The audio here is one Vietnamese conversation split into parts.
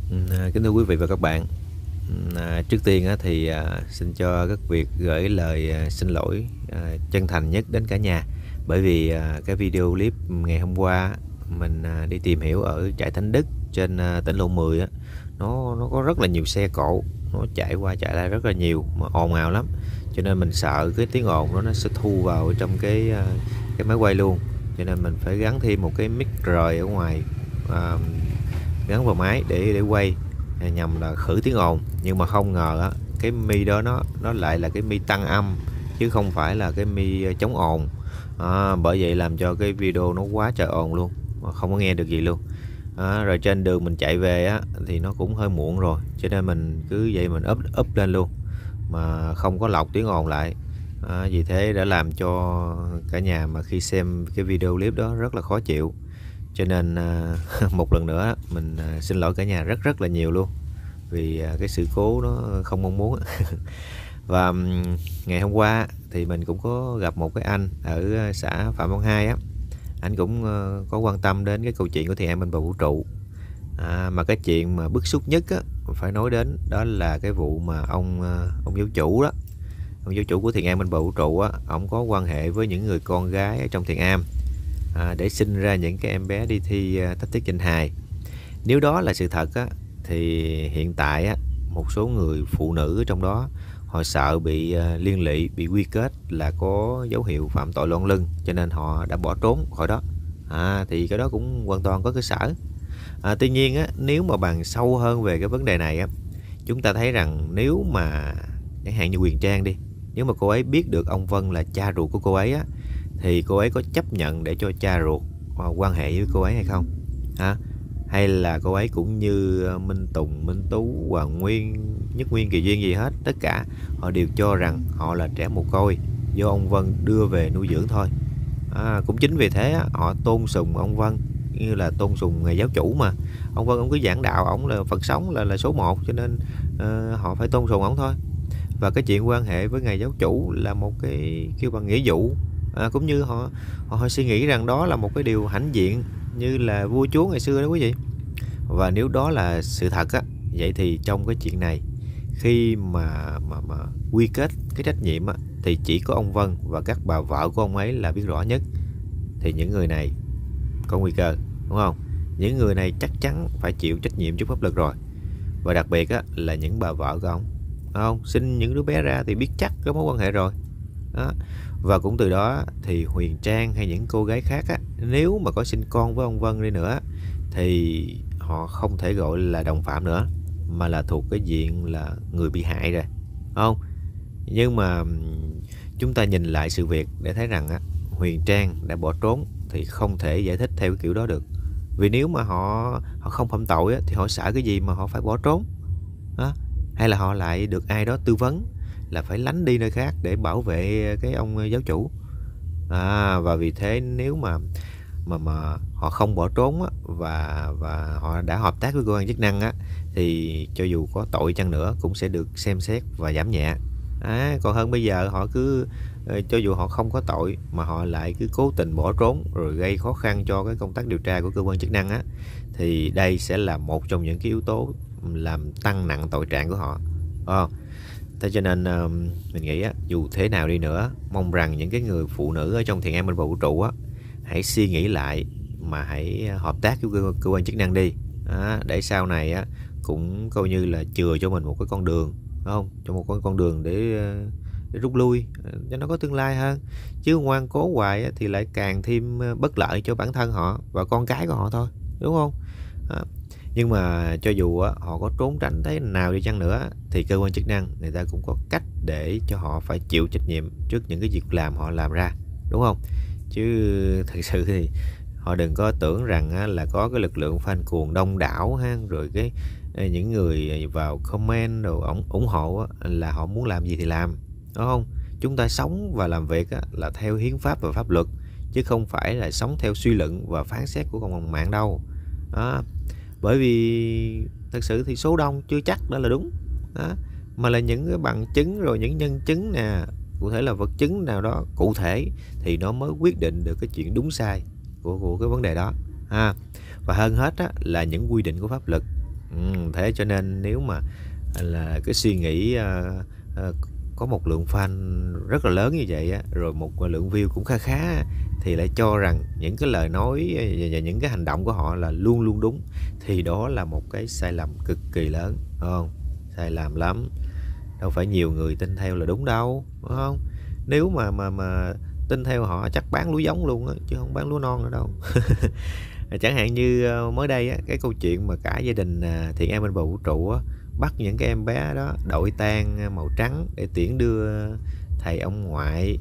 Kính thưa quý vị và các bạn, trước tiên thì xin cho các Việt gửi lời xin lỗi chân thành nhất đến cả nhà, bởi vì cái video clip ngày hôm qua mình đi tìm hiểu ở trại Thánh Đức trên tỉnh Lộ 10 á, nó có rất là nhiều xe cộ, nó chạy qua chạy lại rất là nhiều mà ồn ào lắm, cho nên mình sợ cái tiếng ồn đó nó sẽ thu vào trong cái máy quay luôn, cho nên mình phải gắn thêm một cái mic rời ở ngoài, gắn vào máy để quay nhằm là khử tiếng ồn. Nhưng mà không ngờ á, cái mi đó nó lại là cái mi tăng âm chứ không phải là cái mi chống ồn. Bởi vậy làm cho cái video nó quá trời ồn luôn, mà không có nghe được gì luôn. Rồi trên đường mình chạy về á thì nó cũng hơi muộn rồi, cho nên mình cứ vậy mình úp lên luôn mà không có lọc tiếng ồn lại. Vì thế đã làm cho cả nhà mà khi xem cái video clip đó rất là khó chịu, cho nên một lần nữa mình xin lỗi cả nhà rất là nhiều luôn vì cái sự cố nó không mong muốn. Và ngày hôm qua thì mình cũng có gặp một cái anh ở xã Phạm Văn Hai á, anh cũng có quan tâm đến cái câu chuyện của Thiện An Bên Bờ Vũ Trụ. Mà cái chuyện mà bức xúc nhất á, phải nói đến đó là cái vụ mà ông giáo chủ đó, ông giáo chủ của Thiện An Bên Bờ Vũ Trụ á, ông có quan hệ với những người con gái ở trong Thiện Am để sinh ra những cái em bé đi thi Thách Thức Danh Hài. Nếu đó là sự thật á, thì hiện tại á, một số người phụ nữ ở trong đó họ sợ bị liên lụy, bị quy kết là có dấu hiệu phạm tội loan lưng, cho nên họ đã bỏ trốn khỏi đó. Thì cái đó cũng hoàn toàn có cơ sở. Tuy nhiên á, nếu mà bàn sâu hơn về cái vấn đề này á, chúng ta thấy rằng nếu mà chẳng hạn như Huyền Trang đi, nếu mà cô ấy biết được ông Vân là cha ruột của cô ấy á, thì cô ấy có chấp nhận để cho cha ruột quan hệ với cô ấy hay không? Hay là cô ấy cũng như Minh Tùng, Minh Tú, Hoàng Nguyên, Nhất Nguyên, Kỳ Duyên gì hết, tất cả họ đều cho rằng họ là trẻ mồ côi do ông Vân đưa về nuôi dưỡng thôi. Cũng chính vì thế họ tôn sùng ông Vân như là tôn sùng ngày giáo chủ mà. Ông Vân ông cứ giảng đạo, ông là Phật sống, là số 1, cho nên họ phải tôn sùng ông thôi. Và cái chuyện quan hệ với ngày giáo chủ là một cái kêu bằng nghĩa vụ, cũng như họ suy nghĩ rằng đó là một cái điều hãnh diện như là vua chúa ngày xưa đó quý vị. Và nếu đó là sự thật á, vậy thì trong cái chuyện này khi mà quy kết cái trách nhiệm á, thì chỉ có ông Vân và các bà vợ của ông ấy là biết rõ nhất. Thì những người này có nguy cơ, đúng không? Những người này chắc chắn phải chịu trách nhiệm trước pháp luật rồi. Và đặc biệt á, là những bà vợ của ông, không sinh những đứa bé ra thì biết chắc có mối quan hệ rồi đó. Và cũng từ đó thì Huyền Trang hay những cô gái khác á, nếu mà có sinh con với ông Vân đi nữa thì họ không thể gọi là đồng phạm nữa, mà là thuộc cái diện là người bị hại rồi, không? Nhưng mà chúng ta nhìn lại sự việc để thấy rằng á, Huyền Trang đã bỏ trốn thì không thể giải thích theo cái kiểu đó được. Vì nếu mà họ không phạm tội á, thì họ sợ cái gì mà họ phải bỏ trốn đó? Hay là họ lại được ai đó tư vấn là phải lánh đi nơi khác để bảo vệ cái ông giáo chủ. Và vì thế nếu mà họ không bỏ trốn á, và họ đã hợp tác với cơ quan chức năng á, thì cho dù có tội chăng nữa cũng sẽ được xem xét và giảm nhẹ. Còn hơn bây giờ họ cứ cho dù họ không có tội mà họ lại cứ cố tình bỏ trốn rồi gây khó khăn cho cái công tác điều tra của cơ quan chức năng á, thì đây sẽ là một trong những cái yếu tố làm tăng nặng tội trạng của họ. Thế cho nên mình nghĩ á, dù thế nào đi nữa, mong rằng những cái người phụ nữ ở trong Thiện An Bên Bờ Vũ Trụ á, hãy suy nghĩ lại mà hãy hợp tác với cơ quan chức năng đi, để sau này á, cũng coi như là chừa cho mình một cái con đường, không? Cho một con đường để rút lui cho nó có tương lai hơn. Chứ ngoan cố hoài á, thì lại càng thêm bất lợi cho bản thân họ và con cái của họ thôi, đúng không? Nhưng mà cho dù họ có trốn tránh thế nào đi chăng nữa thì cơ quan chức năng người ta cũng có cách để cho họ phải chịu trách nhiệm trước những cái việc làm họ làm ra, đúng không? Chứ thật sự thì họ đừng có tưởng rằng là có cái lực lượng fan cuồng đông đảo ha, rồi cái những người vào comment rồi ủng hộ là họ muốn làm gì thì làm, đúng không? Chúng ta sống và làm việc là theo hiến pháp và pháp luật, chứ không phải là sống theo suy luận và phán xét của cộng đồng mạng đâu đó. Bởi vì thật sự thì số đông chưa chắc đó là đúng đó, mà là những cái bằng chứng rồi những nhân chứng nè, cụ thể là vật chứng nào đó cụ thể thì nó mới quyết định được cái chuyện đúng sai của cái vấn đề đó. Và hơn hết là những quy định của pháp luật Thế cho nên nếu mà là cái suy nghĩ có một lượng fan rất là lớn như vậy á, rồi một lượng view cũng kha khá, thì lại cho rằng những cái lời nói và những cái hành động của họ là luôn luôn đúng, thì đó là một cái sai lầm cực kỳ lớn, phải không? Sai lầm lắm. Đâu phải nhiều người tin theo là đúng đâu, phải không? Nếu mà tin theo họ chắc bán lúa giống luôn á, chứ không bán lúa non nữa đâu. Chẳng hạn như mới đây á, cái câu chuyện mà cả gia đình Thiện An bên bờ vũ trụ á, bắt những cái em bé đó đội tang màu trắng để tiễn đưa thầy ông ngoại,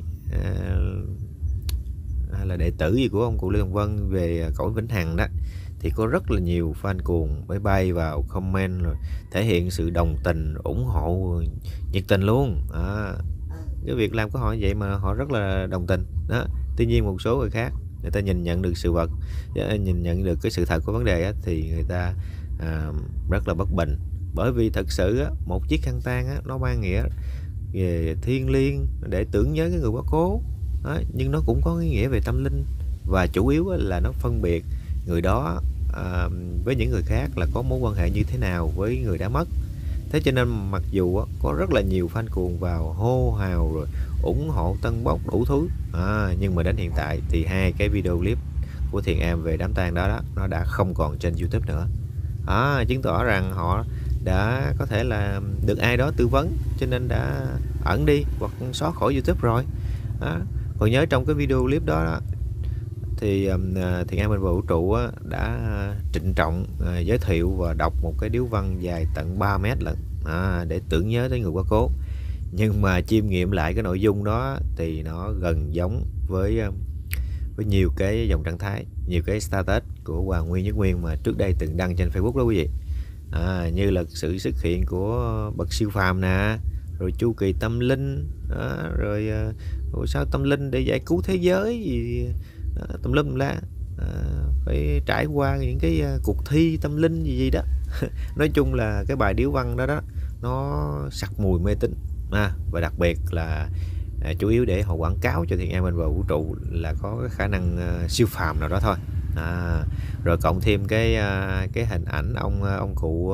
hay là đệ tử gì của ông cụ Lê Tùng Vân về cõi vĩnh hằng đó, thì có rất là nhiều fan cuồng bay bay vào comment rồi thể hiện sự đồng tình, ủng hộ nhiệt tình luôn. Cái việc làm của họ như vậy mà họ rất là đồng tình đó. Tuy nhiên một số người khác, người ta nhìn nhận được sự vật, nhìn nhận được cái sự thật của vấn đề á, thì người ta rất là bất bình. Bởi vì thật sự á, một chiếc khăn tang á, nó mang nghĩa về thiêng liêng để tưởng nhớ cái người quá cố đó, nhưng nó cũng có cái nghĩa về tâm linh, và chủ yếu là nó phân biệt người đó với những người khác là có mối quan hệ như thế nào với người đã mất. Thế cho nên mặc dù có rất là nhiều fan cuồng vào hô hào rồi ủng hộ tân bốc đủ thứ, nhưng mà đến hiện tại thì hai cái video clip của Thiện Am về đám tang đó nó đã không còn trên YouTube nữa. Chứng tỏ rằng họ đã có thể là được ai đó tư vấn, cho nên đã ẩn đi hoặc xóa khỏi YouTube rồi. Còn nhớ trong cái video clip đó thì Thiện An bên bờ vũ trụ đã trịnh trọng giới thiệu và đọc một cái điếu văn dài tận 3 mét lận để tưởng nhớ tới người quá cố. Nhưng mà chiêm nghiệm lại cái nội dung đó thì nó gần giống với nhiều cái dòng trạng thái, nhiều cái status của Hoàng Nguyên Nhất Nguyên mà trước đây từng đăng trên Facebook đó quý vị. Như là sự xuất hiện của bậc siêu phàm nè, rồi chu kỳ tâm linh rồi sao tâm linh để giải cứu thế giới gì tùm lum la, phải trải qua những cái cuộc thi tâm linh gì đó. Nói chung là cái bài điếu văn đó nó sặc mùi mê tín, và đặc biệt là chủ yếu để họ quảng cáo cho Thiện An bên bờ vũ trụ là có cái khả năng siêu phàm nào đó thôi. Rồi cộng thêm cái hình ảnh ông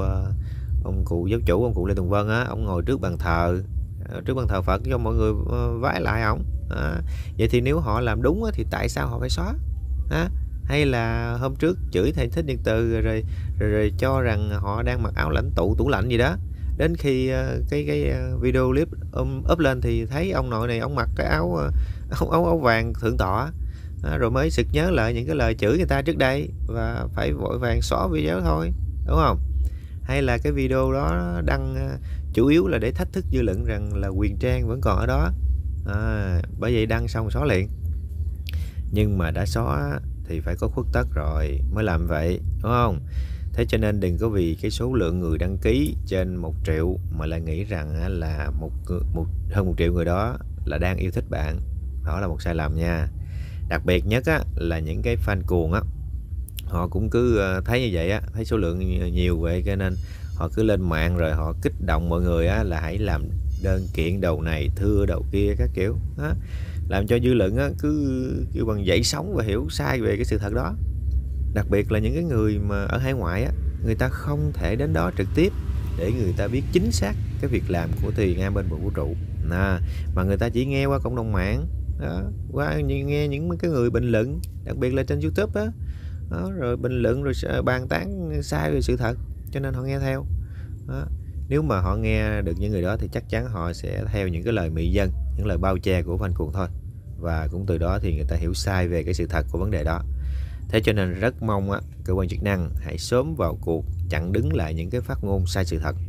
cụ giáo chủ, ông cụ Lê Tùng Vân á, ông ngồi trước bàn thờ Phật cho mọi người vái lại ổng. Vậy thì nếu họ làm đúng thì tại sao họ phải xóa? Hay là hôm trước chửi thầy Thích Nhật Từ rồi cho rằng họ đang mặc áo lãnh tụ tủ lạnh gì đó, đến khi cái video clip up lên thì thấy ông nội này ông mặc cái áo vàng thượng tọa, rồi mới sực nhớ lại những cái lời chửi người ta trước đây và phải vội vàng xóa video thôi, đúng không? Hay là cái video đó đăng chủ yếu là để thách thức dư luận rằng là Huyền Trang vẫn còn ở đó, bởi vậy đăng xong xóa liền. Nhưng mà đã xóa thì phải có khuất tất rồi mới làm vậy, đúng không? Thế cho nên đừng có vì cái số lượng người đăng ký trên 1 triệu mà lại nghĩ rằng là hơn 1 triệu người đó là đang yêu thích bạn. Đó là một sai lầm nha. Đặc biệt nhất là những cái fan cuồng họ cũng cứ thấy như vậy thấy số lượng nhiều vậy, cho nên họ cứ lên mạng rồi họ kích động mọi người là hãy làm đơn kiện đầu này thưa đầu kia các kiểu, làm cho dư luận cứ kêu bằng dậy sóng và hiểu sai về cái sự thật đó. Đặc biệt là những cái người mà ở hải ngoại người ta không thể đến đó trực tiếp để người ta biết chính xác cái việc làm của Thiện Am bên bờ vũ trụ, mà người ta chỉ nghe qua cộng đồng mạng đó, qua nghe những cái người bình luận, đặc biệt là trên YouTube đó, rồi bình luận rồi bàn tán sai về sự thật, cho nên họ nghe theo đó. Nếu mà họ nghe được những người đó thì chắc chắn họ sẽ theo những cái lời mị dân, những lời bao che của fan cuồng thôi, và cũng từ đó thì người ta hiểu sai về cái sự thật của vấn đề đó. Thế cho nên rất mong cơ quan chức năng hãy sớm vào cuộc chặn đứng lại những cái phát ngôn sai sự thật.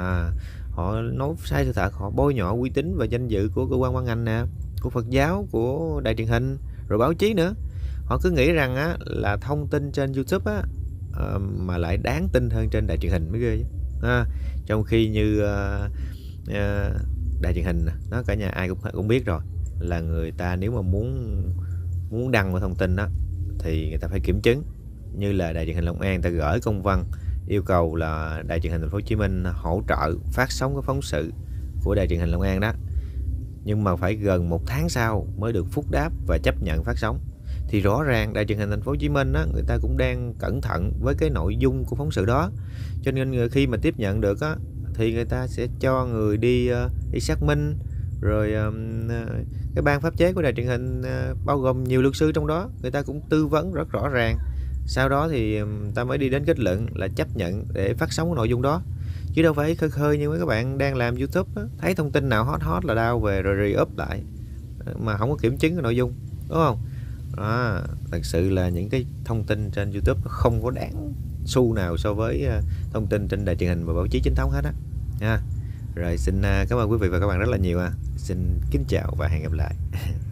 Họ nói sai sự thật, họ bôi nhọ uy tín và danh dự của cơ quan ban ngành nè, của Phật giáo, của đài truyền hình, rồi báo chí nữa. Họ cứ nghĩ rằng là thông tin trên YouTube mà lại đáng tin hơn trên đài truyền hình mới ghê chứ. Trong khi như đài truyền hình nó cả nhà ai cũng biết rồi, là người ta nếu mà muốn đăng một thông tin thì người ta phải kiểm chứng. Như là đài truyền hình Long An ta gửi công văn yêu cầu là đài truyền hình Thành phố Hồ Chí Minh hỗ trợ phát sóng cái phóng sự của đài truyền hình Long An đó, nhưng mà phải gần 1 tháng sau mới được phúc đáp và chấp nhận phát sóng. thì rõ ràng Đài truyền hình Thành phố Hồ Chí Minh á, người ta cũng đang cẩn thận với cái nội dung của phóng sự đó, cho nên khi mà tiếp nhận được á, thì người ta sẽ cho người đi đi xác minh, rồi cái ban pháp chế của đài truyền hình bao gồm nhiều luật sư trong đó, người ta cũng tư vấn rất rõ ràng, sau đó thì ta mới đi đến kết luận là chấp nhận để phát sóng cái nội dung đó, chứ đâu phải khơi khơi như mấy các bạn đang làm YouTube á, thấy thông tin nào hot hot là đao về rồi re-up lại mà không có kiểm chứng cái nội dung, đúng không? Đó, thật sự là những cái thông tin trên YouTube nó không có đáng xu nào so với thông tin trên đài truyền hình và báo chí chính thống hết á nha. Rồi xin cảm ơn quý vị và các bạn rất là nhiều. Xin kính chào và hẹn gặp lại.